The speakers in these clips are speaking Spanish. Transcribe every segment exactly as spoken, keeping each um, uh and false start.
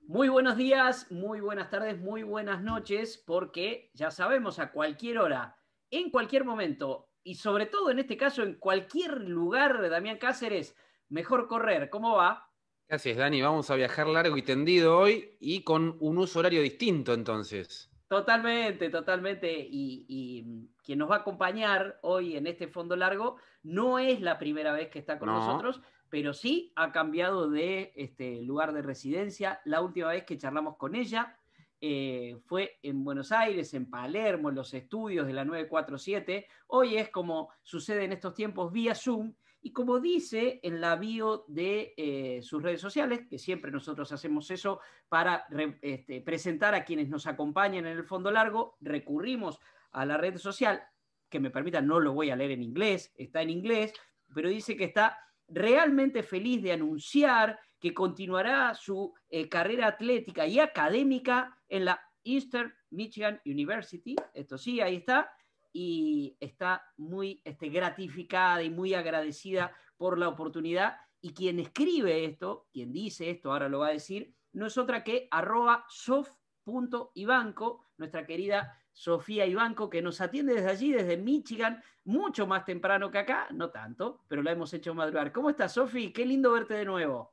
Muy buenos días, muy buenas tardes, muy buenas noches, porque ya sabemos a cualquier hora, en cualquier momento y sobre todo en este caso en cualquier lugar, Damián Cáceres, mejor correr. ¿Cómo va? Gracias, Dani. Vamos a viajar largo y tendido hoy y con un uso horario distinto, entonces. Totalmente, totalmente. Y, y quien nos va a acompañar hoy en este fondo largo no es la primera vez que está con No. nosotros, pero sí ha cambiado de este, lugar de residencia. La última vez que charlamos con ella eh, fue en Buenos Aires, en Palermo, en los estudios de la nueve cuatro siete. Hoy es como sucede en estos tiempos vía Zoom. Y como dice en la bio de eh, sus redes sociales, que siempre nosotros hacemos eso para re, este, presentar a quienes nos acompañan en el fondo largo, recurrimos a la red social, que me permita, no lo voy a leer en inglés, está en inglés, pero dice que está realmente feliz de anunciar que continuará su eh, carrera atlética y académica en la Eastern Michigan University. Esto sí, ahí está. Y está muy este, gratificada y muy agradecida por la oportunidad. Y quien escribe esto, quien dice esto, ahora lo va a decir, no es otra que arroba sof.ibanco, nuestra querida Sofía Ibanco, que nos atiende desde allí, desde Michigan, mucho más temprano que acá, no tanto, pero la hemos hecho madrugar. ¿Cómo estás, Sofi? Qué lindo verte de nuevo.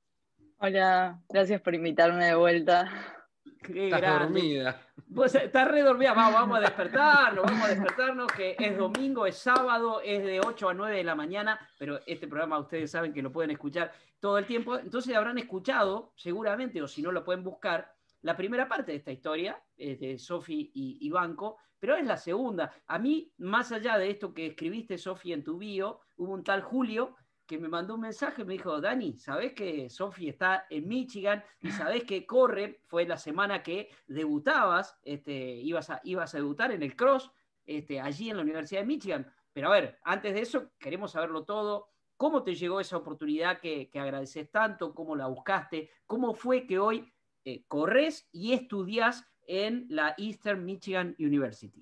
Hola, gracias por invitarme de vuelta. Qué Estás grande. dormida. Vos estás re dormida. Vamos, vamos a despertarnos, vamos a despertarnos, que es domingo, es sábado, es de ocho a nueve de la mañana, pero este programa ustedes saben que lo pueden escuchar todo el tiempo. Entonces habrán escuchado, seguramente, o si no lo pueden buscar, la primera parte de esta historia, es de Sofi y, y Banco, pero es la segunda. A mí, más allá de esto que escribiste, Sofi, en tu bio, hubo un tal Julio que me mandó un mensaje y me dijo, Dani, ¿sabés que Sofi está en Michigan y sabés que corre? Fue la semana que debutabas, este, ibas, a, ibas a debutar en el cross, este, allí en la Universidad de Michigan. Pero a ver, antes de eso, queremos saberlo todo. ¿Cómo te llegó esa oportunidad que, que agradeces tanto? ¿Cómo la buscaste? ¿Cómo fue que hoy eh, corres y estudias en la Eastern Michigan University?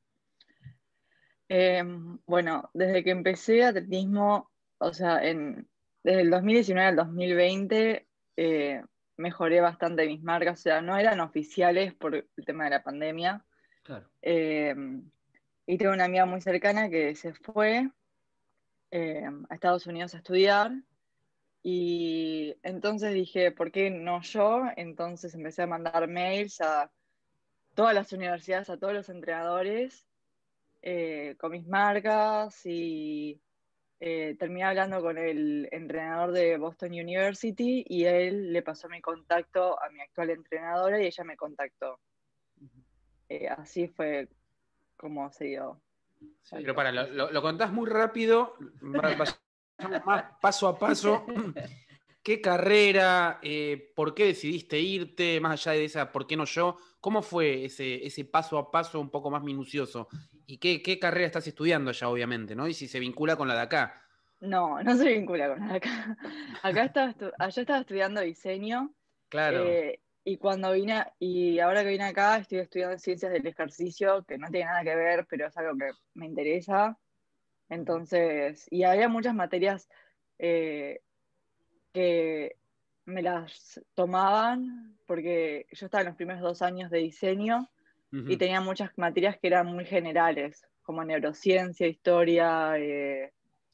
Eh, bueno, desde que empecé atletismo, o sea, en, desde el dos mil diecinueve al dos mil veinte, eh, mejoré bastante mis marcas, o sea, no eran oficiales por el tema de la pandemia. Claro. Eh, y tengo una amiga muy cercana que se fue eh, a Estados Unidos a estudiar. Y entonces dije, ¿por qué no yo? Entonces empecé a mandar mails a todas las universidades, a todos los entrenadores eh, con mis marcas y eh, terminé hablando con el entrenador de Boston University y él le pasó mi contacto a mi actual entrenadora y ella me contactó. Eh, así fue como se dio. Sí. Pero para, lo, lo- lo contás muy rápido, va- vayamos más paso a paso. ¿Qué carrera? Eh, ¿por qué decidiste irte? Más allá de esa, ¿por qué no yo? ¿Cómo fue ese, ese paso a paso un poco más minucioso? ¿Y qué, qué carrera estás estudiando ya, obviamente, ¿no? Y si se vincula con la de acá. No, no se vincula con nada acá. Acá estaba, estu- allá estaba estudiando diseño Claro. eh, y cuando vine, y ahora que vine acá estoy estudiando ciencias del ejercicio, que no tiene nada que ver, pero es algo que me interesa. Entonces, y había muchas materias eh, que me las tomaban porque yo estaba en los primeros dos años de diseño y Ujú. tenía muchas materias que eran muy generales, como neurociencia, historia, eh,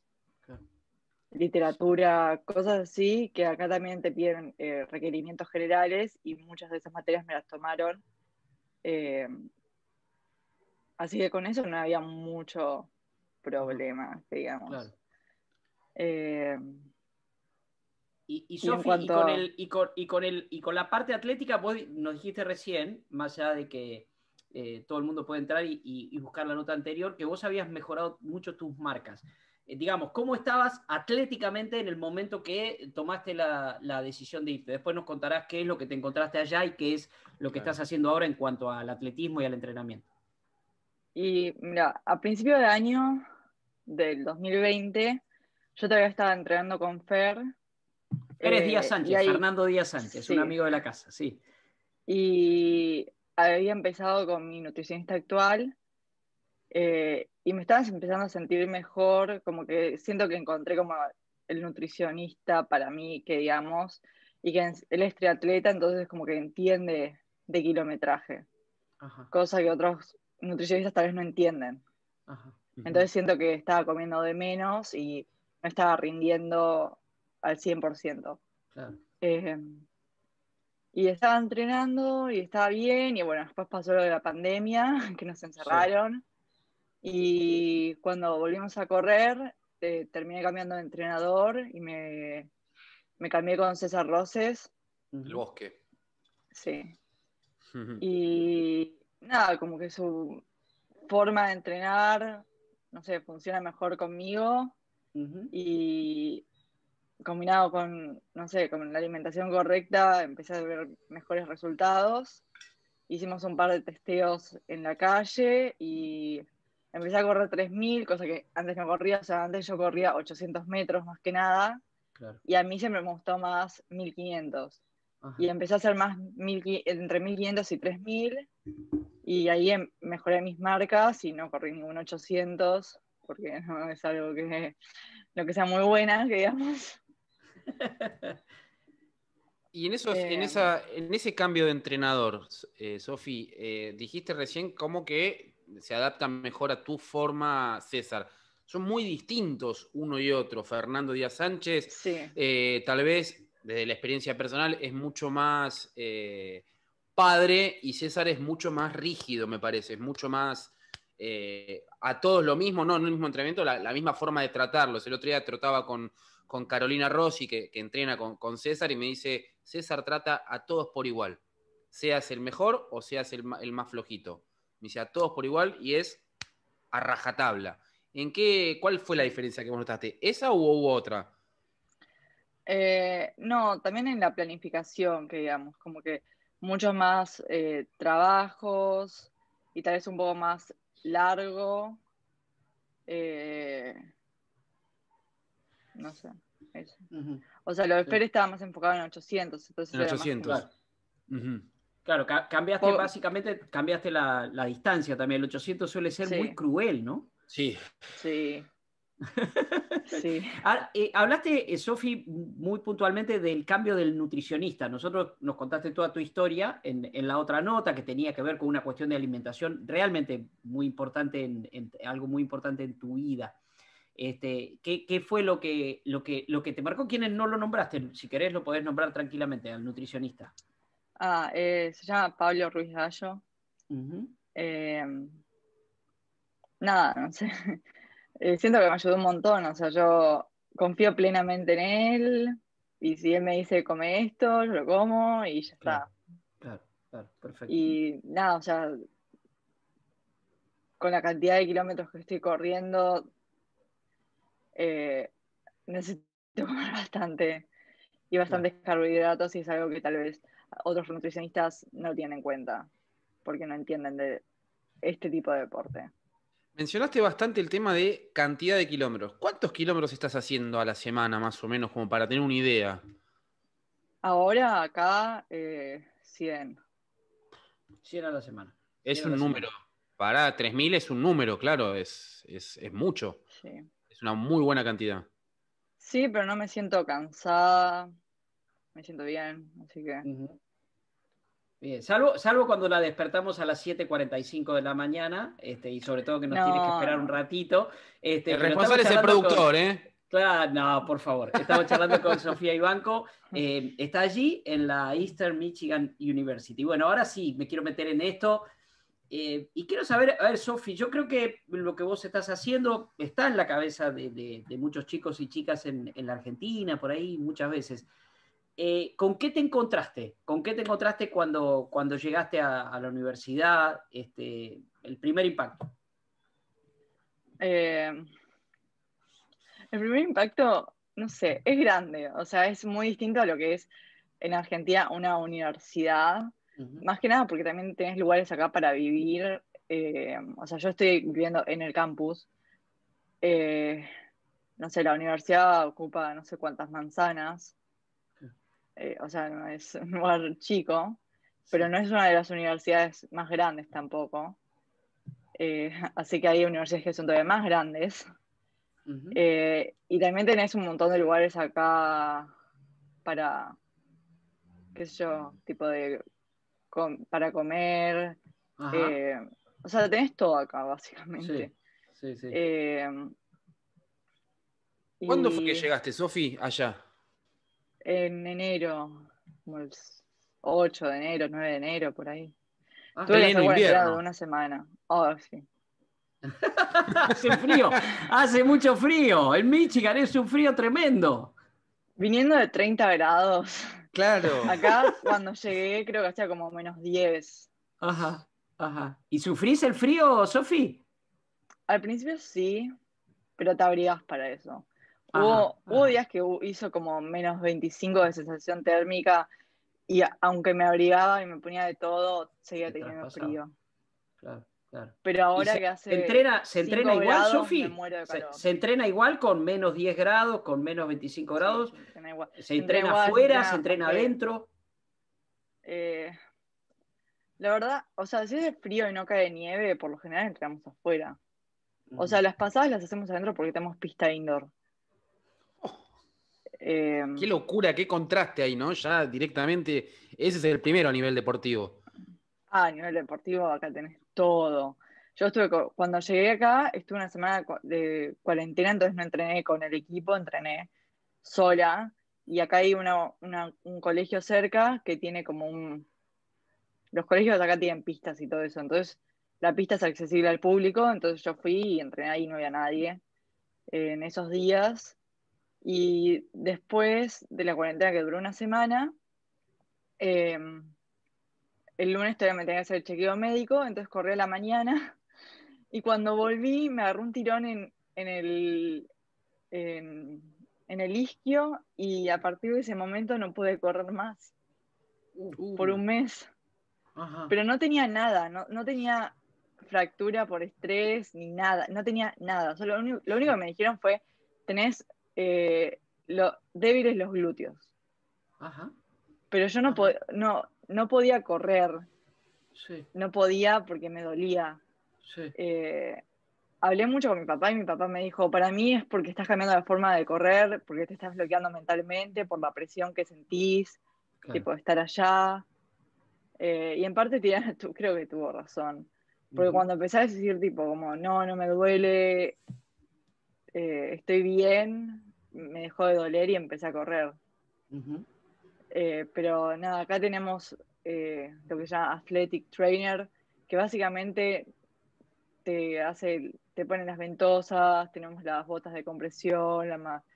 literatura, cosas así, que acá también te piden eh, requerimientos generales y muchas de esas materias me las tomaron. eh, Así que con eso no había mucho Ajá, problema, digamos. claro. Eh, Y, y y en Sofi, y cuanto con a... el, y con, y con el, y con la parte atlética, vos nos dijiste recién, más allá de que eh, todo el mundo puede entrar y, y- y buscar la nota anterior, que vos habías mejorado mucho tus marcas. Eh, digamos, ¿cómo estabas atléticamente en el momento que tomaste la, la decisión de irte? Después nos contarás qué es lo que te encontraste allá y qué es lo que Claro. estás haciendo ahora en cuanto al atletismo y al entrenamiento. Y mira, a principio de año del dos mil veinte, yo todavía estaba entrenando con Fer, Pérez Díaz eh, y Sánchez, ahí, Fernando Díaz Sánchez, un sí, amigo de la casa, sí. y había empezado con mi nutricionista actual, eh, y me estaba empezando a sentir mejor, como que siento que encontré como el nutricionista para mí, que digamos, y que él es triatleta, entonces como que entiende de kilometraje, Ajá, cosa que otros nutricionistas tal vez no entienden. ajá. Entonces siento que estaba comiendo de menos y no estaba rindiendo al cien por ciento. Claro. Eh, y estaba entrenando y estaba bien, y bueno, después pasó lo de la pandemia, que nos Sí. encerraron, y cuando volvimos a correr, eh, terminé cambiando de entrenador y me, me cambié con César Roses, El Ujú. bosque. sí. Ujú. Y nada, como que su forma de entrenar, no sé, funciona mejor conmigo Ujú. y combinado con, no sé, con la alimentación correcta, empecé a ver mejores resultados. Hicimos un par de testeos en la calle y empecé a correr tres mil, cosa que antes no corría, o sea, antes yo corría ochocientos metros más que nada, Claro. y a mí siempre me gustó más mil quinientos. Ajá. Y empecé a hacer más mil, entre mil quinientos y tres mil, y ahí em- mejoré mis marcas y no corrí ningún ochocientos, porque no es algo que, lo que sea muy buena, que digamos. Y en, esos, en, Eh, esa, en ese cambio de entrenador, eh, Sofi, eh, dijiste recién como que se adaptan mejor a tu forma, César. Son muy distintos uno y otro. Fernando Díaz Sánchez, sí, eh, tal vez desde la experiencia personal, es mucho más eh, padre y César es mucho más rígido, me parece. Es mucho más eh, a todos lo mismo, no en el mismo entrenamiento, la, la misma forma de tratarlos. El otro día trotaba con con Carolina Rossi, que, que entrena con, con, César, y me dice, César trata a todos por igual, seas el mejor o seas el, el más flojito. Me dice, a todos por igual y es a rajatabla. ¿En qué, cuál fue la diferencia que vos notaste? ¿Esa u hubo otra? Eh, no, también en la planificación, que digamos, como que muchos más eh, trabajos y tal vez un poco más largo. eh, no sé, eso. Ujú. O sea, lo de Sí. Fer estaba más enfocado en ochocientos, entonces En era más como... ochocientos. Claro. Uh-huh. Claro, ca- cambiaste po- básicamente, cambiaste la, la distancia también. El ochocientos suele ser muy Sí, cruel, ¿no? Sí. sí, sí, Ahora, eh, hablaste, eh, Sofi, muy puntualmente del cambio del nutricionista. Nosotros nos contaste toda tu historia en, en la otra nota que tenía que ver con una cuestión de alimentación realmente muy importante, en, en- algo muy importante en tu vida. Este, ¿qué, qué fue lo que, lo, que, lo que te marcó? ¿Quiénes no lo nombraste? Si querés lo podés nombrar tranquilamente al nutricionista. Ah, eh, se llama Pablo Ruiz Gallo. Ujú. Eh, nada, no sé. Eh, siento que me ayudó un montón. O sea, yo confío plenamente en él. Y si él me dice come esto, yo lo como y ya Claro, está. claro, claro, perfecto. Y nada, o sea, con la cantidad de kilómetros que estoy corriendo, eh, necesito comer bastante y Claro. bastantes carbohidratos y es algo que tal vez otros nutricionistas no tienen en cuenta porque no entienden de este tipo de deporte. Mencionaste bastante el tema de cantidad de kilómetros. ¿Cuántos kilómetros estás haciendo a la semana, más o menos, como para tener una idea? Ahora acá, eh, cien. cien a la semana. cien Es a la un semana. número. Para tres mil es un número, claro, es, es, es mucho. Sí. Es una muy buena cantidad. Sí, pero no me siento cansada, me siento bien, así que Ujú. Bien, salvo, salvo cuando la despertamos a las siete cuarenta y cinco de la mañana, este, y sobre todo que nos tienes que no, esperar un no. ratito, este, El pero estamos responsable es el charlando con... productor, ¿eh? Claro, no, por favor. Estamos charlando con Sofía Ibanco. Eh, está allí en la Eastern Michigan University. Bueno, ahora sí, me quiero meter en esto. Eh, y quiero saber, a ver, Sofi, yo creo que lo que vos estás haciendo está en la cabeza de, de- de muchos chicos y chicas en, en la Argentina, por ahí, muchas veces. Eh, ¿con qué te encontraste? ¿Con qué te encontraste cuando, cuando llegaste a, a la universidad? Este, el primer impacto. Eh, el primer impacto, no sé, es grande, o sea, es muy distinto a lo que es en Argentina una universidad, Ujú. más que nada porque también tenés lugares acá para vivir, eh, o sea, yo estoy viviendo en el campus, eh, no sé, la universidad ocupa no sé cuántas manzanas, eh, o sea, no es un lugar chico, pero Sí. no es una de las universidades más grandes tampoco, eh, así que hay universidades que son todavía más grandes. Ujú. Eh, y también tenés un montón de lugares acá para, qué sé yo, tipo de com- para comer. Ajá. eh, o sea, tenés todo acá, Sí, básicamente. sí, sí. Eh, ¿Cuándo fue que y llegaste, Sofi, allá? en enero, como el ocho de enero, nueve de enero, por ahí. Ah, Tuve que hacer Pleno cuarentena de invierno. una semana. Oh, sí. hace frío, hace mucho frío. En Michigan es un frío tremendo. Viniendo de treinta grados, Claro. acá cuando llegué creo que hacía como menos diez. Ajá, ajá. ¿Y sufrís el frío, Sofi? Al principio sí, pero te abrigás para eso. Ajá, Hubo, hubo ajá. días que hu- hizo como menos veinticinco de sensación térmica y a- aunque me abrigaba y me ponía de todo, seguía Te teniendo traspasaba. frío. Claro, claro. Pero ¿Y ahora se que hace entrena, se entrena cinco igual, grados me Sofi? muero de ¿Se, calor. se entrena igual con menos diez grados, con menos veinticinco Sí, grados? se entrena igual. ¿Se Se entrena entrena igual, se afuera, se entrena entrena aunque... adentro? eh, la verdad, o sea, si es frío y no cae nieve, por lo general entrenamos afuera. O Ujú. sea, las pasadas las hacemos adentro porque tenemos pista indoor. Eh, Qué locura, qué contraste ahí, ¿no? Ya directamente, ese es el primero a nivel deportivo. ah, a nivel deportivo acá tenés todo. Yo estuve, co- cuando llegué acá, estuve una semana cu- de cuarentena, entonces no entrené con el equipo, entrené sola. Y acá hay una, una- un colegio cerca que tiene como un... Los colegios acá tienen pistas y todo eso, entonces la pista es accesible al público, entonces yo fui y entrené ahí, no había nadie eh, en esos días. Y después de la cuarentena que duró una semana, eh, el lunes todavía me tenía que hacer el chequeo médico, entonces corrí a la mañana y cuando volví me agarró un tirón en, en el, en, en el isquio y a partir de ese momento no pude correr más Uh, por Uh, un mes, ajá. pero no tenía nada, no, no tenía fractura por estrés ni nada, no tenía nada, solo lo único, lo único que me dijeron fue, tenés eh, lo, débiles los glúteos, Ajá, pero yo no, po- ajá. no, no podía correr, Sí, no podía porque me dolía. sí, Eh, hablé mucho con mi papá y mi papá me dijo, para mí es porque estás cambiando la forma de correr, porque te estás bloqueando mentalmente por la presión que sentís, claro. tipo de estar allá. Eh, y en parte tiene- tu- creo que tuvo razón, porque Ujú, cuando empecé a decir tipo como, no, no me duele, eh, estoy bien, me dejó de doler y empecé a correr. ujú. Eh, pero nada, acá tenemos eh, lo que se llama Athletic Trainer, que básicamente te hace, te ponen las ventosas, tenemos las botas de compresión, la ma-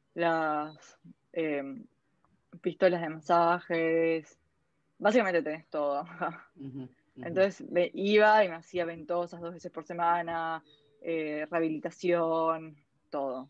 las eh, pistolas de masajes, básicamente tenés todo. Ujú, ujú, Entonces me iba y me hacía ventosas dos veces por semana, eh, rehabilitación, todo.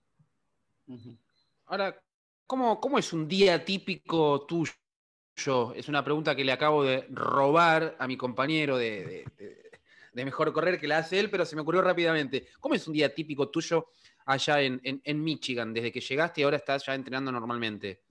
ujú. Ahora, ¿cómo, cómo es un día típico tuyo? Es una pregunta que le acabo de robar a mi compañero de, de- de- de Mejor Correr que la hace él, pero se me ocurrió rápidamente. ¿Cómo es un día típico tuyo allá en, en- en Michigan, desde que llegaste y ahora estás ya entrenando normalmente?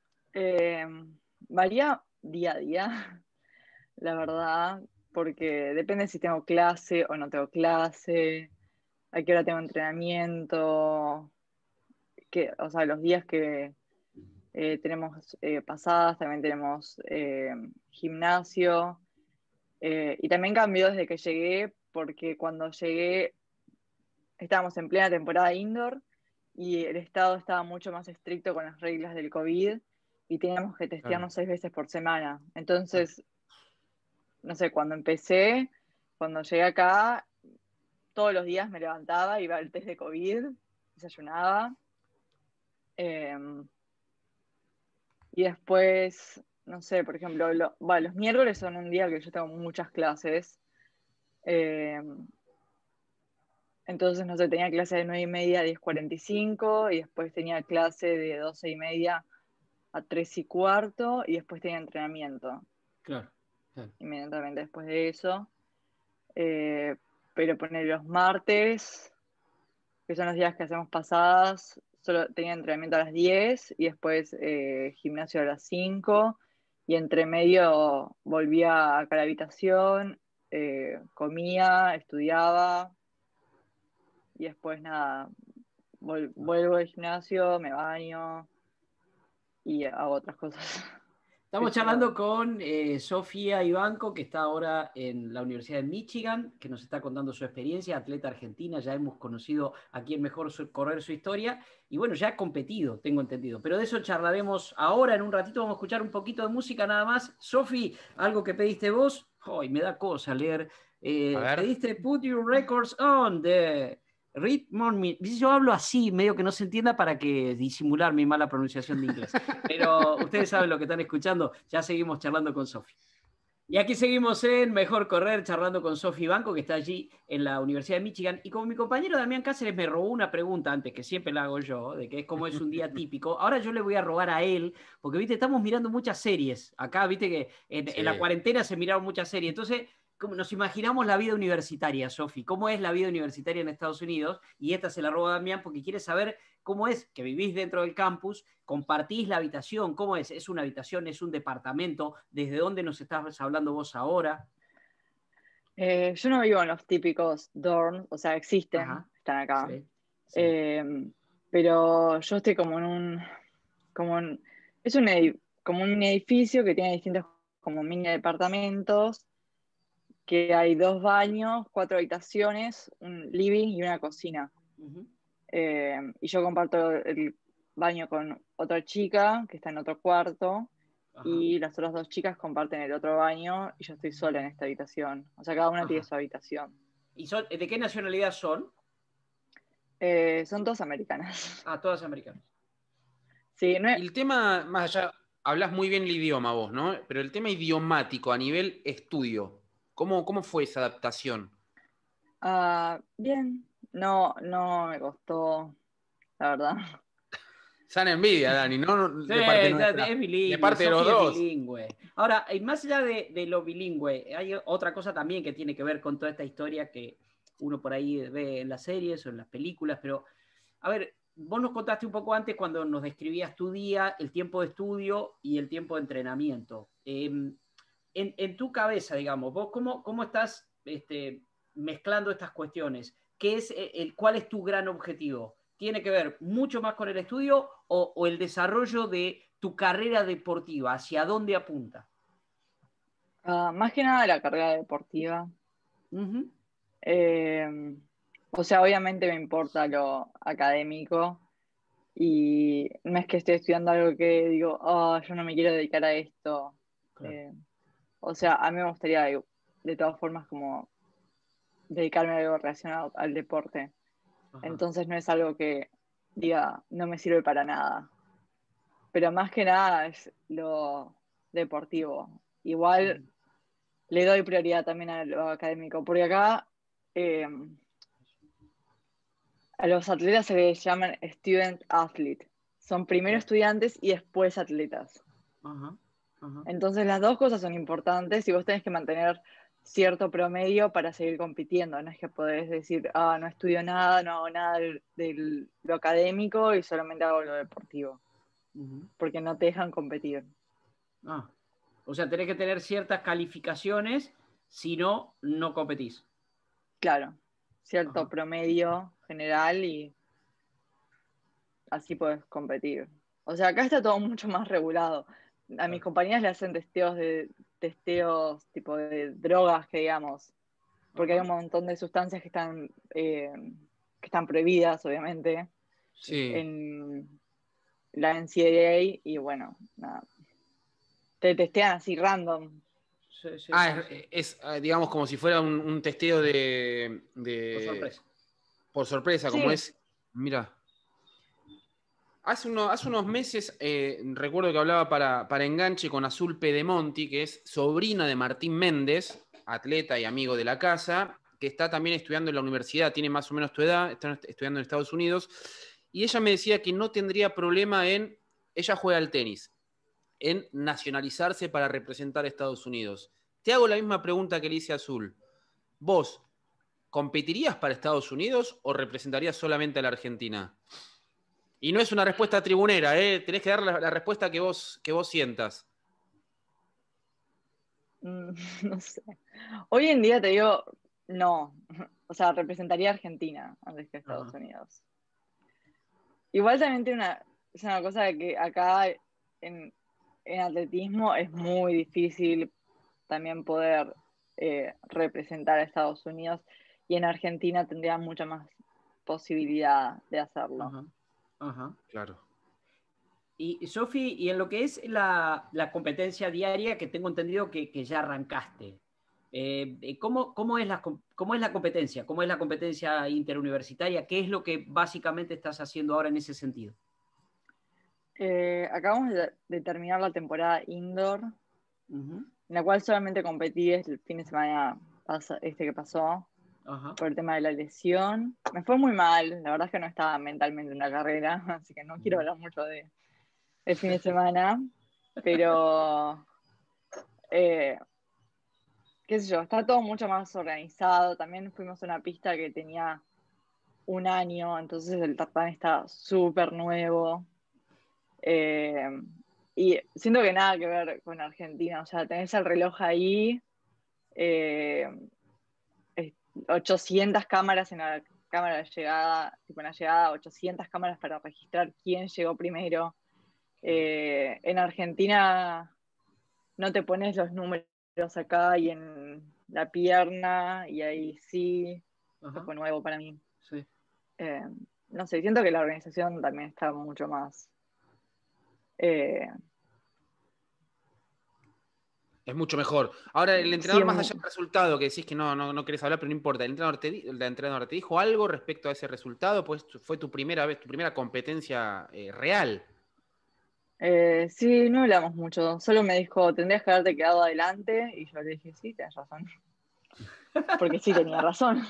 Eh, varía día a día, la verdad, porque depende si tengo clase o no tengo clase, a qué hora tengo entrenamiento, que, o sea, los días que eh, tenemos eh, pasadas, también tenemos eh, gimnasio, eh, y también cambió desde que llegué, porque cuando llegué estábamos en plena temporada indoor y el estado estaba mucho más estricto con las reglas del COVID y teníamos que Claro. testearnos seis veces por semana. Ah, Entonces, no sé, cuando empecé, cuando llegué acá, todos los días me levantaba, iba al test de COVID, desayunaba. eh, Y después, no sé, por ejemplo, lo- bueno, los miércoles son un día que yo tengo muchas clases. eh, entonces, no sé, tenía clase de nueve y media a diez cuarenta y cinco y después tenía clase de doce y media a tres y cuarto y después tenía entrenamiento claro, claro. inmediatamente después de eso. Eh, pero poner los martes, que son los días que hacemos pasadas, solo tenía entrenamiento a las diez y después eh, gimnasio a las cinco y entre medio volvía acá a la habitación, eh, comía, estudiaba y después nada, vol- vuelvo al gimnasio, me baño y hago otras cosas. Estamos charlando con eh, Sofía Ivanco, que está ahora en la Universidad de Michigan, que nos está contando su experiencia, atleta argentina, ya hemos conocido a quién mejor su, correr su historia, y bueno, ya ha competido, tengo entendido, pero de eso charlaremos ahora, en un ratito vamos a escuchar un poquito de música nada más. Sofi, algo que pediste vos, hoy me da cosa leer, A eh, ver. pediste Put Your Records On, de Rhythm. Yo hablo así, medio que no se entienda para que disimular mi mala pronunciación de inglés. Pero ustedes saben lo que están escuchando. Ya seguimos charlando con Sofi. Y aquí seguimos en Mejor Correr, charlando con Sofi Banco, que está allí en la Universidad de Michigan. Y como mi compañero Damián Cáceres me robó una pregunta antes, que siempre la hago yo, de que es como es un día típico, ahora yo le voy a robar a él, porque, viste, estamos mirando muchas series. Acá, viste que en, Sí. en la cuarentena se miraron muchas series. Entonces, como nos imaginamos la vida universitaria, Sofi. ¿Cómo es la vida universitaria en Estados Unidos? Y esta se la roba a Damián porque quiere saber cómo es que vivís dentro del campus, compartís la habitación, cómo es, es una habitación, es un departamento, desde dónde nos estás hablando vos ahora. Eh, yo no vivo en los típicos dorms, o sea, existen, Ajá, están acá. sí, sí. Eh, pero yo estoy como en un, como en- es un, edi- como un edificio que tiene distintos como mini departamentos, que hay dos baños, cuatro habitaciones, un living y una cocina. Uh-huh. Eh, y yo comparto el baño con otra chica que está en otro cuarto. Ajá. Y las otras dos chicas comparten el otro baño y yo estoy sola en esta habitación. O sea, cada una Ajá. tiene su habitación. ¿Y son, de qué nacionalidad son? Eh, son todas americanas. Ah, todas americanas. Sí, no Y es, el tema, más allá, hablas muy bien el idioma vos, ¿no? Pero el tema idiomático a nivel estudio, ¿cómo, cómo fue esa adaptación? ah, bien, no, no me costó, la verdad. Sana envidia, Dani, ¿no? Sí, De parte nuestra. es bilingüe, De parte de los Sofi es dos. bilingüe. Ahora, y más allá de, de lo bilingüe, hay otra cosa también que tiene que ver con toda esta historia que uno por ahí ve en las series o en las películas, pero, a ver, vos nos contaste un poco antes cuando nos describías tu día, el tiempo de estudio y el tiempo de entrenamiento. Eh, en, en, tu cabeza, digamos, vos cómo, cómo estás este, mezclando estas cuestiones. ¿Qué es el, ¿Cuál es tu gran objetivo? ¿Tiene que ver mucho más con el estudio o, o el desarrollo de tu carrera deportiva? ¿Hacia dónde apunta? Ah, más que nada la carrera deportiva. Uh-huh. Eh, o sea, obviamente me importa lo académico y no es que esté estudiando algo que digo, oh, yo no me quiero dedicar a esto. Claro. Eh, o sea, a mí me gustaría de, de todas formas como dedicarme a algo relacionado al deporte. Ajá. Entonces no es algo que diga, no me sirve para nada. Pero más que nada es lo deportivo. Igual Uh-huh. le doy prioridad también a lo académico, porque acá eh, a los atletas se les llaman student athlete. Son primero Okay. estudiantes y después atletas. Ajá. Ajá. Entonces las dos cosas son importantes y vos tenés que mantener cierto promedio para seguir compitiendo. No es que podés decir, ah, no estudio nada, no hago nada de lo académico y solamente hago lo deportivo. Uh-huh. Porque no te dejan competir. Ah. O sea, tenés que tener ciertas calificaciones, si no, no competís. Claro, cierto Ajá. promedio general y así puedes competir. O sea, acá está todo mucho más regulado. A Claro. mis compañías le hacen testeos de testeos tipo de drogas, que digamos, porque Ajá. hay un montón de sustancias que están eh, que están prohibidas, obviamente, Sí. en la N C A A y bueno, nada. Te testean así random. Sí, sí, Ah, sí, es, sí. es, eh, digamos, como si fuera un, un testeo de, de- Por sorpresa. por sorpresa, como Sí. es. Mira. Hace, uno- hace unos meses eh, recuerdo que hablaba para, para Enganche con Azul Pedemonti, que es sobrina de Martín Méndez, atleta y amigo de la casa, que está también estudiando en la universidad, tiene más o menos tu edad, está estudiando en Estados Unidos, y ella me decía que no tendría problema en, ella juega al tenis, en nacionalizarse para representar a Estados Unidos. Te hago la misma pregunta que le hice a Azul. ¿Vos competirías para Estados Unidos o representarías solamente a la Argentina? Y no es una respuesta tribunera, ¿eh? Tenés que dar la, la respuesta que vos, que vos sientas. Mm, no sé. Hoy en día te digo, no. O sea, representaría a Argentina antes que a Estados Ajá. Unidos. Igual también tiene una, es una cosa de que acá en, en atletismo es muy difícil también poder eh, representar a Estados Unidos, y en Argentina tendría mucha más posibilidad de hacerlo. Ajá, ajá. Claro. Y Sofi, y en lo que es la, la competencia diaria, que tengo entendido que, que ya arrancaste, eh, ¿cómo, cómo, es la, ¿cómo es la competencia? ¿Cómo es la competencia interuniversitaria? ¿Qué es lo que básicamente estás haciendo ahora en ese sentido? Eh, acabamos de, de terminar la temporada indoor, Uh-huh. en la cual solamente competí el fin de semana pasa, este que pasó, Ajá. por el tema de la lesión. Me fue muy mal, la verdad es que no estaba mentalmente en la carrera, así que no quiero hablar mucho de el fin de semana, pero eh, qué sé yo, está todo mucho más organizado. También fuimos a una pista que tenía un año, entonces el tartán está súper nuevo. Eh, y siento que nada que ver con Argentina, o sea, tenés el reloj ahí, eh, ochocientas cámaras en la cámara de llegada, tipo en la llegada, ochocientas cámaras para registrar quién llegó primero. Eh, en Argentina no te pones los números acá y en la pierna, y ahí sí, eso Ajá. fue nuevo para mí. Sí. Eh, no sé, siento que la organización también está mucho más... Eh, Es mucho mejor. Ahora, el sí, entrenador, más allá del resultado, que decís que no, no, no querés hablar, pero no importa. ¿El entrenador, te, el entrenador te dijo algo respecto a ese resultado? Pues fue tu primera vez, tu primera competencia eh, real. eh, sí, no hablamos mucho, solo me dijo, tendrías que haberte quedado adelante, y yo le dije, sí, tenés razón, porque sí tenía razón.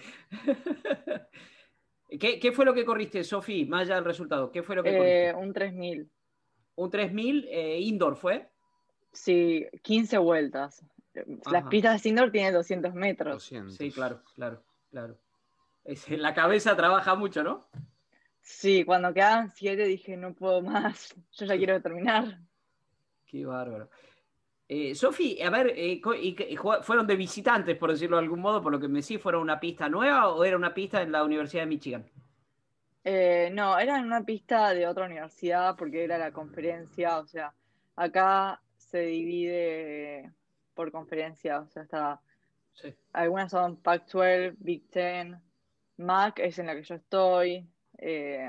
¿Qué, ¿Qué fue lo que corriste, Sofi? Más allá del resultado, ¿qué fue lo que corriste? Eh, un tres mil. Un tres mil eh, indoor, ¿fue? Sí, quince vueltas. Las Ajá. pistas de indoor tienen doscientos metros. Sí, doscientos. claro, claro, claro. Es, la cabeza trabaja mucho, ¿no? Sí, cuando quedaban siete dije, no puedo más, yo ya quiero terminar. Qué bárbaro. Eh, Sofi, a ver, eh, y, y, ¿fueron de visitantes, por decirlo de algún modo, por lo que me decís, fueron una pista nueva o era una pista en la Universidad de Michigan? Eh, no, era en una pista de otra universidad porque era la conferencia, o sea, acá se divide por conferencia, o sea, está, Sí. algunas son Pac doce, Big Ten, M A C es en la que yo estoy. eh,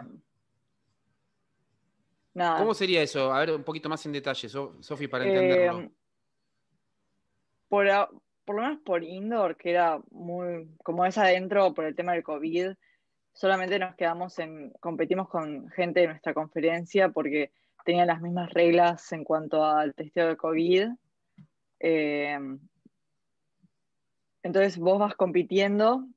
¿Cómo nada, sería eso? A ver, un poquito más en detalle, So- Sofi, para entenderlo. eh, por, a- por lo menos por indoor, que era muy, como es adentro por el tema del COVID, solamente nos quedamos en, competimos con gente de nuestra conferencia porque tenían las mismas reglas en cuanto al testeo de COVID. Eh, entonces vos vas compitiendo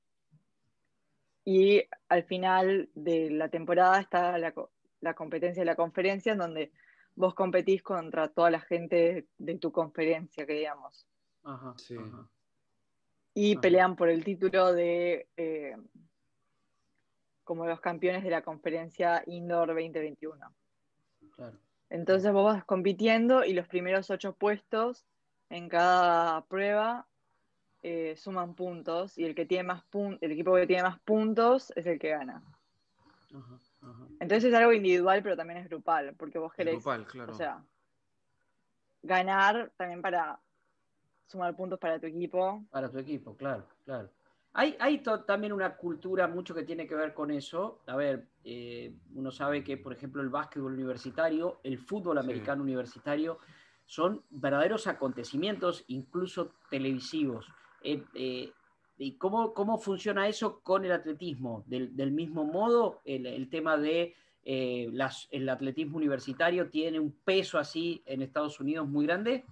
y al final de la temporada está la, la competencia de la conferencia, en donde vos competís contra toda la gente de tu conferencia, que digamos. Ajá, Sí. ajá, Y ajá. pelean por el título de eh, como los campeones de la conferencia Indoor veinte veintiuno. Claro. Entonces vos vas compitiendo y los primeros ocho puestos en cada prueba eh, suman puntos, y el que tiene más pun el equipo que tiene más puntos es el que gana. Ajá, ajá. Entonces es algo individual, pero también es grupal, porque vos Es querés, grupal, o claro. sea, ganar también para sumar puntos para tu equipo. Para tu equipo, claro, claro. Hay, hay to- también una cultura mucho que tiene que ver con eso. A ver, eh, uno sabe que, por ejemplo, el básquetbol universitario, el fútbol Sí. americano universitario, son verdaderos acontecimientos, incluso televisivos. Eh, eh, ¿Y cómo, cómo funciona eso con el atletismo? Del, del mismo modo, el, el tema de eh, las, el atletismo universitario tiene un peso así en Estados Unidos muy grande.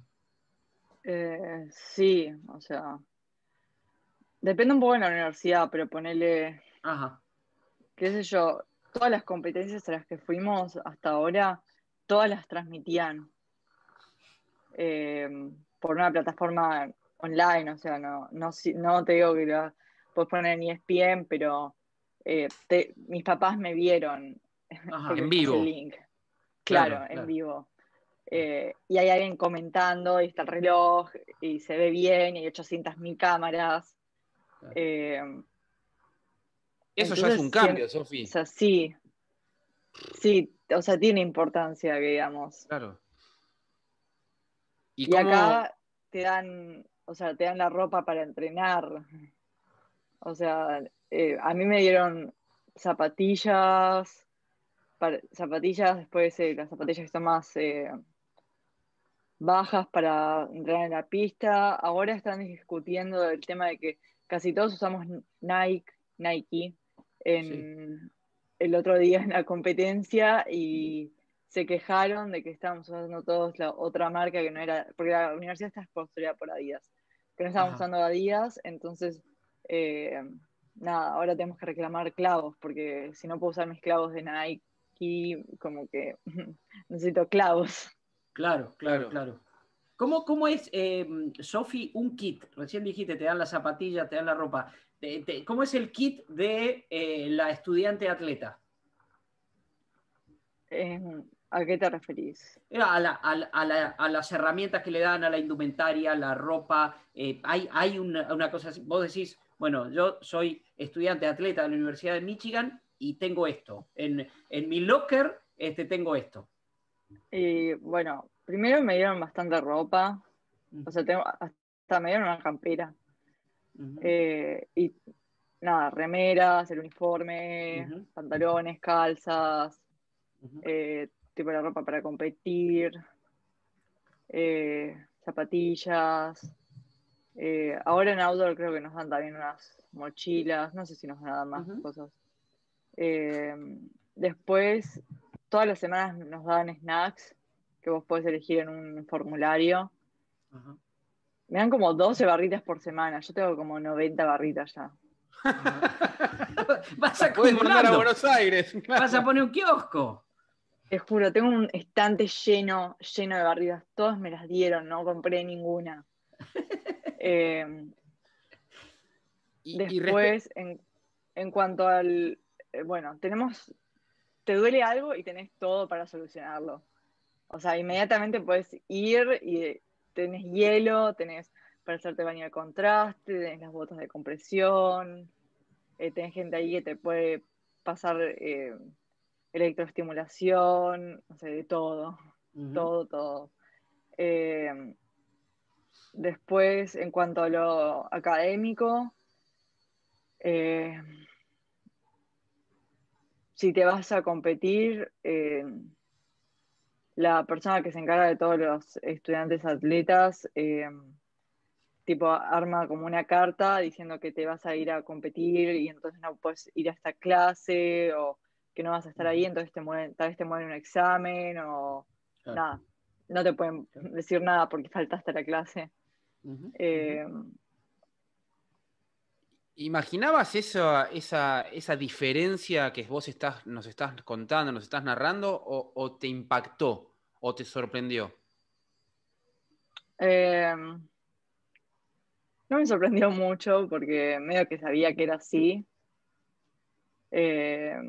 Eh, sí, o sea, depende un poco de la universidad, pero ponele, Ajá. qué sé yo, todas las competencias a las que fuimos hasta ahora, todas las transmitían eh, por una plataforma online, o sea, no, no, si- no te digo que la puedes poner en E S P N, pero eh, te- mis papás me vieron Ajá. porque En les pasé el vivo, link, claro. claro, en Claro. vivo. Eh, y hay alguien comentando, y está el reloj, y se ve bien, y hay ochocientas mil cámaras. Claro. Eh, Eso ya es entonces, un sí, o cambio, Sofi. sea, sí, sí, o sea, tiene importancia, que digamos. Claro. ¿Y Y cómo? acá te dan, o sea, te dan la ropa para entrenar. O sea, eh, a mí me dieron zapatillas, para- zapatillas, después eh, las zapatillas que son más eh, bajas para entrenar en la pista. Ahora están discutiendo el tema de que casi todos usamos Nike, Nike Sí. en el otro día en la competencia y se quejaron de que estábamos usando todos la otra marca que no era, porque la universidad está sponsoreada por Adidas, que no estábamos Ajá. usando Adidas, entonces eh, nada, ahora tenemos que reclamar clavos, porque si no puedo usar mis clavos de Nike, como que necesito clavos. Claro, claro, Claro. claro. ¿Cómo, cómo es, eh, Sofi, un kit? Recién dijiste, te dan la zapatilla, te dan la ropa. Te- te- ¿Cómo es el kit de eh, la estudiante atleta? Eh, ¿A qué te referís? Eh, A, la- a la- a la- a las herramientas que le dan, a la indumentaria, la ropa. eh, hay hay una, una cosa así. Vos decís, bueno, yo soy estudiante atleta de la Universidad de Michigan y tengo esto. En, en mi locker este, tengo esto. Y bueno, primero me dieron bastante ropa, o Ujú, sea, tengo, hasta me dieron una campera. ujú, Eh, y nada, remeras, el uniforme, ujú, pantalones, calzas, ujú, eh, tipo la ropa para competir, eh, zapatillas. Eh, ahora en outdoor creo que nos dan también unas mochilas, no sé si nos dan más ujú. cosas. Eh, Después, todas las semanas nos dan snacks que vos podés elegir en un formulario. Ajá, Me dan como doce barritas por semana. Yo tengo como noventa barritas ya. ajá. Vas Las puedes mandar a acumulando. Buenos Aires. Vas a Claro. poner un kiosco. Te juro, tengo un estante lleno, lleno de barritas. Todas me las dieron, no compré ninguna. Eh, Y, y respe- Después, en, en cuanto al... eh, bueno, tenemos... Te duele algo y tenés todo para solucionarlo. O sea, inmediatamente puedes ir y tenés hielo, tenés para hacerte baño de contraste, tenés las botas de compresión, eh, tenés gente ahí que te puede pasar eh, electroestimulación, no sé, de todo, Ujú, todo, todo. Eh, Después, en cuanto a lo académico, eh, si te vas a competir, eh, la persona que se encarga de todos los estudiantes atletas, eh, tipo, arma como una carta diciendo que te vas a ir a competir y entonces no puedes ir a esta clase o que no vas a estar ahí, ujú. entonces te mueven, tal vez te mueven un examen o Claro, nada, no te pueden claro. decir nada porque faltaste a la clase. Ujú, ujú. Eh, ¿Imaginabas esa, esa, esa diferencia que vos estás, nos estás contando, nos estás narrando, o, o te impactó o te sorprendió? eh, no me sorprendió mucho porque medio que sabía que era así, eh,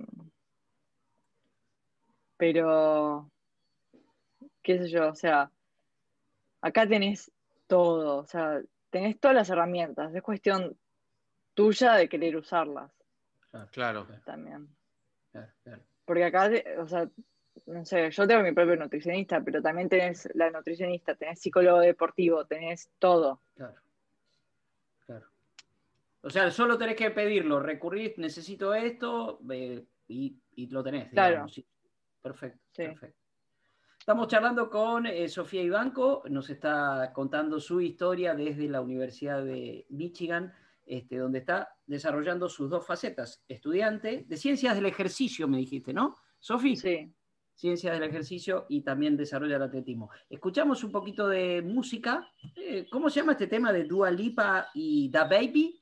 pero qué sé yo, o sea, acá tenés todo, o sea, tenés todas las herramientas, es cuestión tuya de querer usarlas Claro, Claro. claro, también. claro, claro. Porque acá, o sea, no sé, yo tengo mi propio nutricionista, pero también tenés la nutricionista, tenés psicólogo deportivo, tenés todo. Claro, claro. O sea, solo tenés que pedirlo, recurrir, necesito esto, eh, y, y lo tenés, digamos. Claro, Sí. Perfecto, sí. perfecto. Estamos charlando con eh, Sofía Ibanco, nos está contando su historia desde la Universidad de Michigan, este, donde está desarrollando sus dos facetas, estudiante de ciencias del ejercicio, me dijiste, ¿no, Sofi? Sí. Ciencias del ejercicio y también desarrolla el atletismo. Escuchamos un poquito de música. Eh, ¿Cómo se llama este tema de Dua Lipa y Da Baby?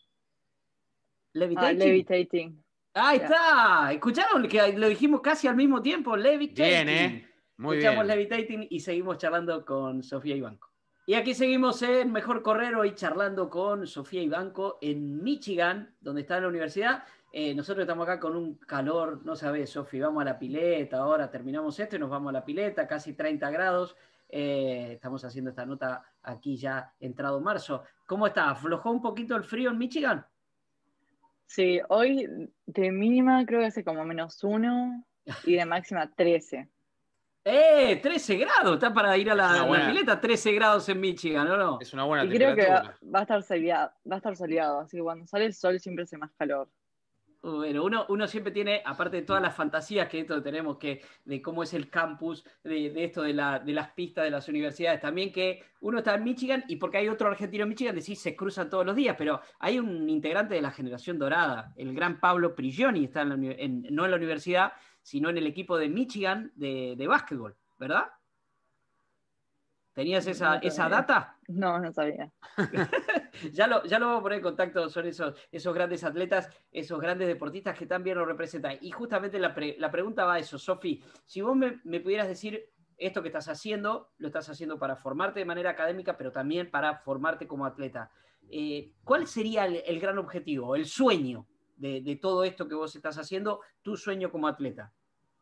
Ah, Levitating. levitating. Ahí Ya. está. ¿Escucharon que lo dijimos casi al mismo tiempo? Bien, Levitating. ¿eh? Muy Escuchamos bien. Levitating y seguimos charlando con Sofía Ibanco. Y aquí seguimos en Mejor Correr, hoy charlando con Sofía Ibanco en Michigan, donde está la universidad. Eh, nosotros estamos acá con un calor, no sabés, Sofía, vamos a la pileta, ahora terminamos esto y nos vamos a la pileta, casi treinta grados. Eh, estamos haciendo esta nota aquí ya entrado marzo. ¿Cómo está? ¿Aflojó un poquito el frío en Michigan? Sí, hoy de mínima creo que hace como menos uno y de máxima trece. ¡Eh! trece grados, está para ir a la, una buena, la pileta, trece grados en Michigan, ¿o no? es una buena Y creo que temperatura. va a estar soleado, va a estar soleado, así que cuando sale el sol siempre hace más calor. Bueno, uno, uno siempre tiene, aparte de todas las fantasías que esto tenemos, que, de cómo es el campus, de, de esto de, la, de las pistas de las universidades, también que uno está en Michigan y porque hay otro argentino en Michigan, decís, se cruzan todos los días, pero hay un integrante de la generación dorada, el gran Pablo Prigioni, está en la, en, no en la universidad, sino en el equipo de Michigan de, de básquetbol, ¿verdad? ¿Tenías esa, No esa tenía. data? No, no sabía. ya, lo, ya lo vamos a poner en contacto, son esos, esos grandes atletas, esos grandes deportistas que también lo representan. Y justamente la, pre, la pregunta va a eso, Sofi, si vos me, me pudieras decir esto que estás haciendo, lo estás haciendo para formarte de manera académica, pero también para formarte como atleta. Eh, ¿Cuál sería el, el gran objetivo, el sueño de, de todo esto que vos estás haciendo, tu sueño como atleta?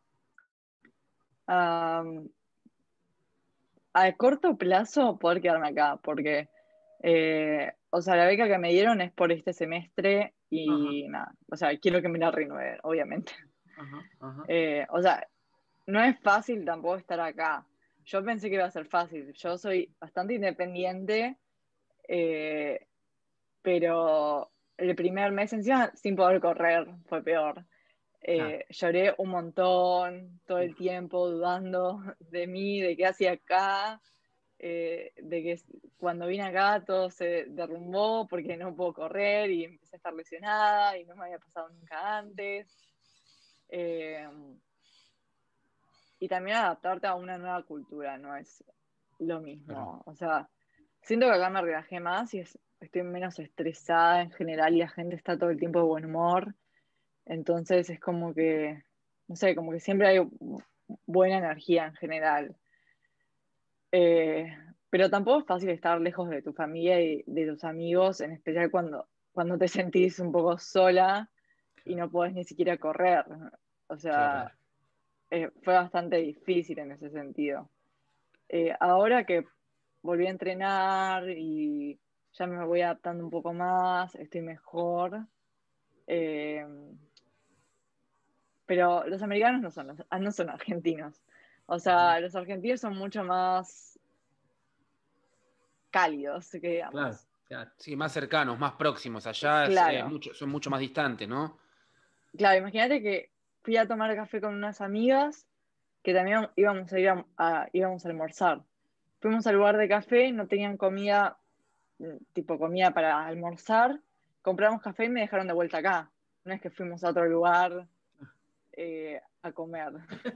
Um, a corto plazo poder quedarme acá, porque, eh, o sea, la beca que me dieron es por este semestre y Ajá. nada, o sea, quiero que me la renueven, obviamente. Ajá, ajá. Eh, o sea, no es fácil tampoco estar acá. Yo pensé que iba a ser fácil. Yo soy bastante independiente, eh, pero el primer mes encima sin poder correr fue peor. Claro. Eh, lloré un montón todo el Uf. tiempo dudando de mí, de qué hacía acá, eh, de que cuando vine acá todo se derrumbó porque no puedo correr y empecé a estar lesionada y no me había pasado nunca antes. Eh, y también adaptarte a una nueva cultura, no es lo Claro. mismo. O sea, siento que acá me relajé más y es, estoy menos estresada en general y la gente está todo el tiempo de buen humor. Entonces es como que, no sé, como que siempre hay buena energía en general. Eh, pero tampoco es fácil estar lejos de tu familia y de tus amigos, en especial cuando, cuando te sentís un poco sola y no podés ni siquiera correr. O Claro. sea, eh, fue bastante difícil en ese sentido. Eh, ahora que volví a entrenar y ya me voy adaptando un poco más, estoy mejor. Eh, pero los americanos no son, los- ah, no son argentinos. O sea, los argentinos son mucho más cálidos, que Claro, digamos. claro. Sí, más cercanos, más próximos. Allá es, es Claro, mucho, son mucho más distantes, ¿no? claro, imagínate que fui a tomar café con unas amigas que también íbamos a ir a, a- íbamos a almorzar. Fuimos al lugar de café, no tenían comida, mm, tipo comida para almorzar, compramos café y me dejaron de vuelta acá. No es que fuimos a otro lugar eh, a comer.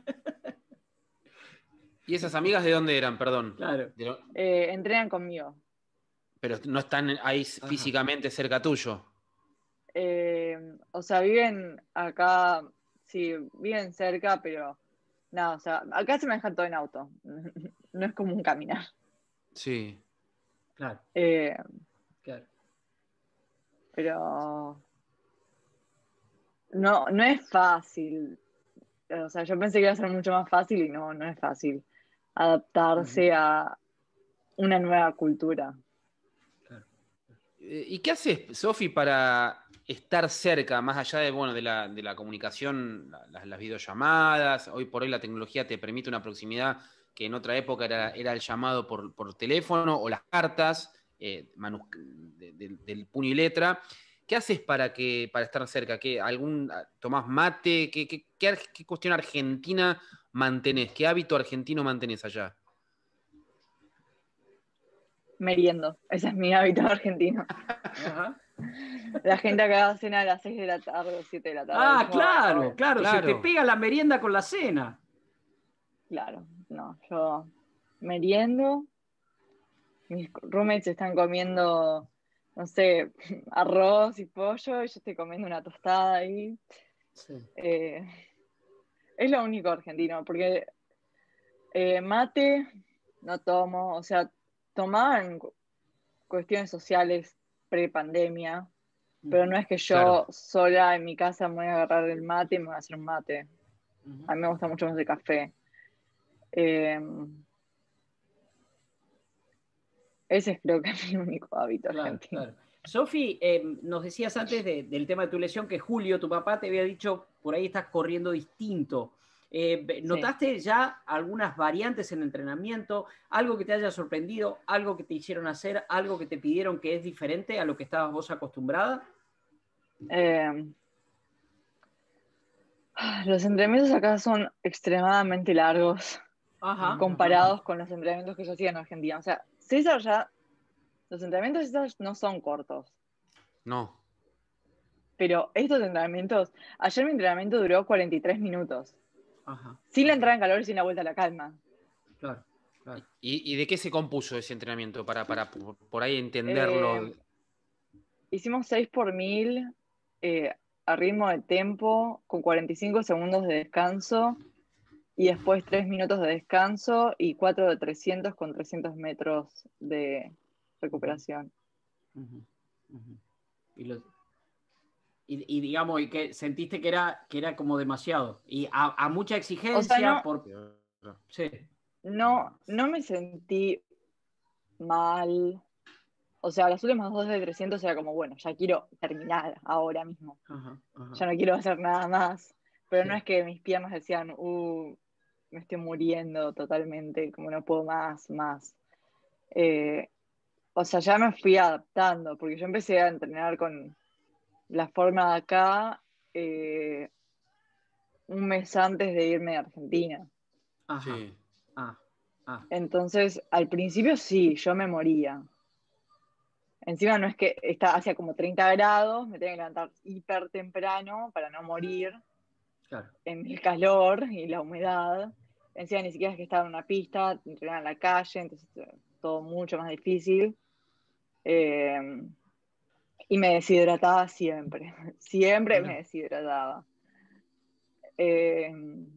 ¿Y esas amigas de dónde eran, perdón? Claro. De lo- Eh, entrenan conmigo. pero no están ahí Ajá. físicamente cerca tuyo. Eh, o sea, viven acá, sí, viven cerca, pero nada, o sea, acá se maneja todo en auto. No es como un caminar. Sí. Claro, Eh, claro. pero no, no es fácil. O sea, yo pensé que iba a ser mucho más fácil y no, no es fácil Ujú. adaptarse a una nueva cultura. Claro. Eh, ¿Y qué haces, Sofi, para estar cerca, más allá de, bueno, de la, de la comunicación, la- las, las videollamadas? Hoy por hoy la tecnología te permite una proximidad que en otra época era, era el llamado por, por teléfono o las cartas eh, manus- de- de- del puño y letra. ¿Qué haces para, que, para estar cerca? ¿Qué, algún, ¿Tomás mate? ¿Qué, qué, qué ar- qué cuestión argentina mantenés? ¿Qué hábito argentino mantenés allá? Meriendo, ese es mi hábito argentino. Ajá. La gente acá cena a las seis de la tarde o siete de la tarde. Ah, Yo, claro, no, claro, se te Claro, pega la merienda con la cena. claro, no, yo meriendo. Mis roommates están comiendo, no sé, arroz y pollo y yo estoy comiendo una tostada ahí. Sí. Eh, es lo único argentino, porque eh, mate no tomo, o sea, tomaba en cu- cuestiones sociales pre-pandemia, pero Ujú, no es que claro. yo sola en mi casa me voy a agarrar el mate y me voy a hacer un mate. ujú. A mí me gusta mucho más el café. Eh, ese es creo que es mi único hábito Claro, argentino. claro. Sofi, eh, nos decías antes de- del tema de tu lesión que Julio, tu papá, te había dicho por ahí estás corriendo distinto. Eh, ¿Notaste sí. ya algunas variantes en el entrenamiento? ¿Algo que te haya sorprendido? ¿Algo que te hicieron hacer? ¿Algo que te pidieron que es diferente a lo que estabas vos acostumbrada? Eh, los entrenamientos acá son extremadamente largos. Ajá, comparados ajá. con los entrenamientos que yo hacía en Argentina. O sea, César ya, los entrenamientos de César no son cortos. No. Pero estos entrenamientos, ayer mi entrenamiento duró cuarenta y tres minutos. Ajá. Sin la entrada en calor y sin la vuelta a la calma. Claro, claro. ¿Y, y de qué se compuso ese entrenamiento? Para, para por, por ahí entenderlo. Eh, hicimos seis por mil eh, a ritmo de tempo, con cuarenta y cinco segundos de descanso. Y después tres minutos de descanso y cuatro de trescientos con trescientos metros de recuperación. Uh-huh. Uh-huh. Y, lo, y, y digamos, y que sentiste que era, que era como demasiado. Y a, a mucha exigencia. O sea, no, por... sí. no, no me sentí mal. O sea, las últimas dos de trescientos era como, bueno, ya quiero terminar ahora mismo. Uh-huh. Uh-huh. Ya no quiero hacer nada más. Pero sí. No es que mis piernas decían, uh, me estoy muriendo totalmente, como no puedo más, más. Eh, o sea, ya me fui adaptando, porque yo empecé a entrenar con la forma de acá eh, un mes antes de irme a Argentina. Ajá. Sí. Ah, ah. Entonces, al principio sí, yo me moría. Encima no es que está hacia como treinta grados, me tenía que levantar hiper temprano para no morir. Claro. En el calor y la humedad. Encima ni siquiera es que estaba en una pista, entrenaba en la calle, entonces todo mucho más difícil. Eh, y me deshidrataba siempre, siempre bueno. me deshidrataba. Eh,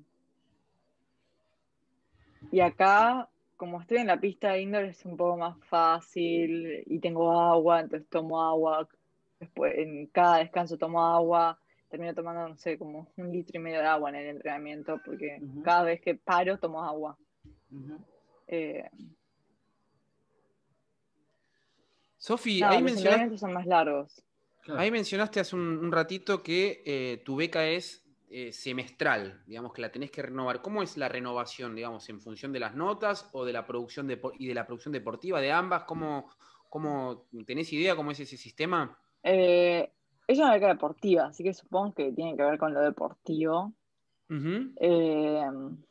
y acá, como estoy en la pista indoor, es un poco más fácil y tengo agua, entonces tomo agua. Después, en cada descanso tomo agua. Termino tomando, no sé, como un litro y medio de agua en el entrenamiento, porque uh-huh. cada vez que paro tomo agua. Uh-huh. Eh, Sofi, no, ahí los mencionaste, entrenamientos son más largos. Claro. Ahí mencionaste hace un, un ratito que eh, tu beca es eh, semestral, digamos que la tenés que renovar. ¿Cómo es la renovación, digamos, en función de las notas o de la producción de, y de la producción deportiva, de ambas? ¿Cómo, cómo tenés idea cómo es ese sistema? Eh, es una beca deportiva, así que supongo que tiene que ver con lo deportivo. Uh-huh. Eh,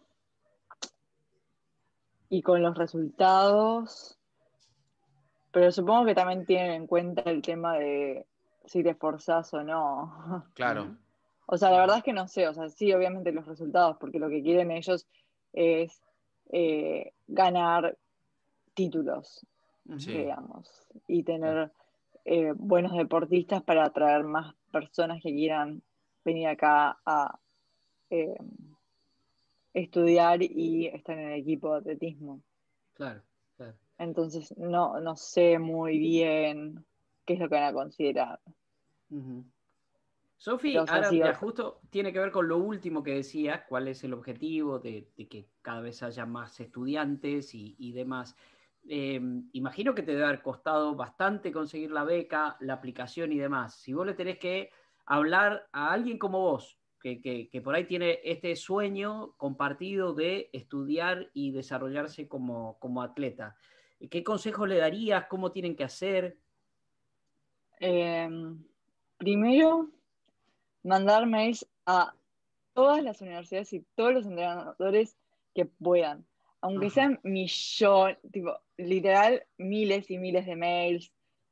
y con los resultados. Pero supongo que también tienen en cuenta el tema de si te esforzás o no. Claro. O sea, la verdad es que no sé, o sea, sí, obviamente los resultados, porque lo que quieren ellos es eh, ganar títulos, sí. digamos, y tener eh, buenos deportistas para atraer más personas que quieran venir acá a eh, estudiar y estar en el equipo de atletismo. Claro, claro. Entonces, no, no sé muy bien qué es lo que van a considerar. Uh-huh. Sofi, o sea, ahora sí, ya justo tiene que ver con lo último que decías, cuál es el objetivo de, de que cada vez haya más estudiantes y, y demás. Eh, imagino que te debe haber costado bastante conseguir la beca, la aplicación y demás. Si vos le tenés que hablar a alguien como vos, que, que, que por ahí tiene este sueño compartido de estudiar y desarrollarse como, como atleta, ¿qué consejos le darías? ¿Cómo tienen que hacer? Eh, primero, mandar mails a todas las universidades y todos los entrenadores que puedan, aunque Ajá. sean millones, tipo, literal, miles y miles de mails,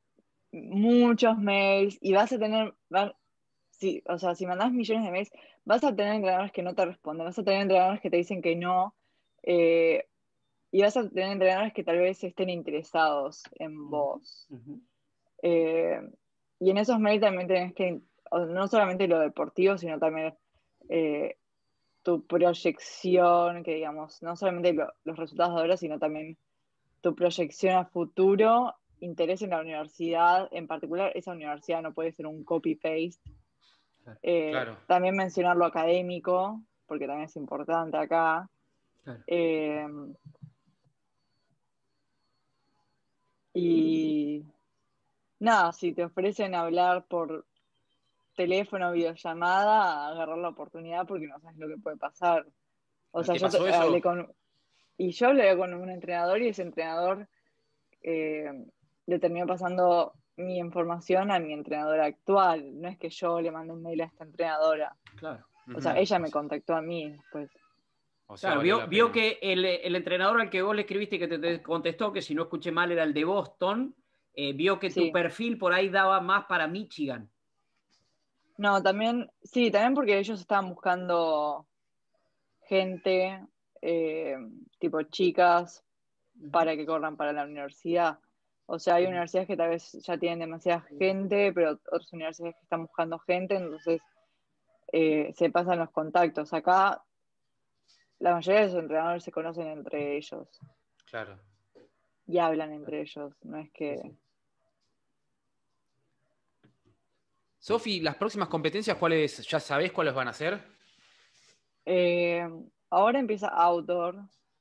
muchos mails, y vas a tener, va, si, o sea, si mandás millones de mails, vas a tener entrenadores que no te responden, vas a tener entrenadores que te dicen que no, eh, y vas a tener entrenadores que tal vez estén interesados en vos. Uh-huh. Eh, y en esos mails también tenés que, no solamente lo deportivo, sino también eh, tu proyección, que digamos, no solamente lo, los resultados de ahora, sino también tu proyección a futuro, interés en la universidad, en particular esa universidad no puede ser un copy-paste. Eh, claro. También mencionar lo académico, porque también es importante acá. Claro. Eh, y nada, si te ofrecen hablar por teléfono o videollamada, agarrar la oportunidad porque no sabes lo que puede pasar. O sea, ¿Te yo pasó te- eso? hablé con, y yo hablé con un entrenador y ese entrenador eh, le terminó pasando mi información a mi entrenadora actual. No es que yo le mandé un mail a esta entrenadora. Claro. O sea, Ujú. ella O me sea, contactó a mí, pues. o sea, Claro, valió vio, la vio pena. que el, el entrenador al que vos le escribiste y que te, te contestó, que si no escuché mal era el de Boston, eh, vio que tu Sí. perfil por ahí daba más para Michigan. No, también, sí, también porque ellos estaban buscando gente, eh, tipo chicas, para que corran para la universidad. O sea, hay universidades que tal vez ya tienen demasiada gente, pero otras universidades que están buscando gente, entonces eh, se pasan los contactos. Acá la mayoría de los entrenadores se conocen entre ellos Claro. y hablan entre ellos. No es Sí, que... sí. Sofi, las próximas competencias, ¿cuáles? ¿Ya sabés cuáles van a ser? Eh, ahora empieza outdoor,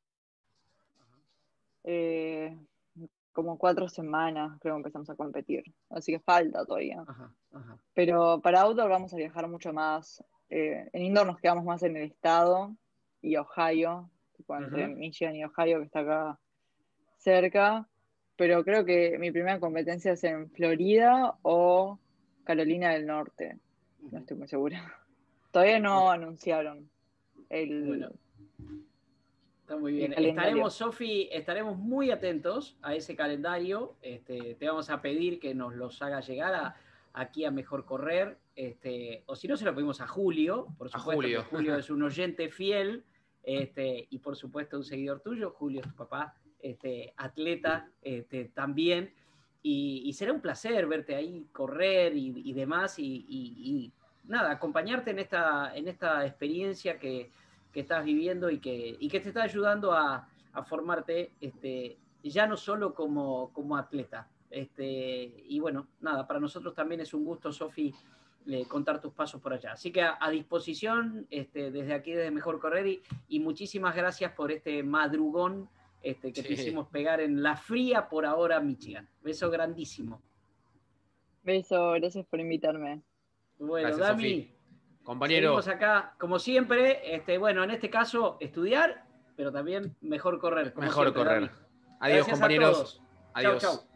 eh, como cuatro semanas creo que empezamos a competir, así que falta todavía. Ajá, ajá. Pero para outdoor vamos a viajar mucho más. Eh, en indoor nos quedamos más en el estado y Ohio, tipo entre Ujú. Michigan y Ohio, que está acá cerca. Pero creo que mi primera competencia es en Florida o Carolina del Norte. No estoy muy segura. Todavía no anunciaron el, Bueno, está muy el bien. calendario. Estaremos, Sofi, estaremos muy atentos a ese calendario. Este, te vamos a pedir que nos los haga llegar a, aquí a Mejor Correr. Este, o si no, se lo pedimos a Julio, por A supuesto que Julio. Julio es un oyente fiel este, y por supuesto un seguidor tuyo. Julio es tu papá, este, atleta este, también. Y, y será un placer verte ahí correr y, y demás. Y, y, y nada, acompañarte en esta, en esta experiencia que que estás viviendo y que, y que te está ayudando a, a formarte este, ya no solo como, como atleta. Este, y bueno, nada, para nosotros también es un gusto, Sofi, eh, contar tus pasos por allá. Así que a, a disposición este, desde aquí, desde Mejor Correr, y, y muchísimas gracias por este madrugón este, que Sí. te hicimos pegar en la fría por ahora Michigan. Beso grandísimo. Beso, gracias por invitarme. Bueno, Gracias, Sofi. Dami, seguimos Compañero, acá, como siempre, este, bueno, en este caso, estudiar, pero también mejor correr, como mejor siempre, correr. Dami. Adiós, Gracias a compañeros. todos. Chau, Adiós. chau.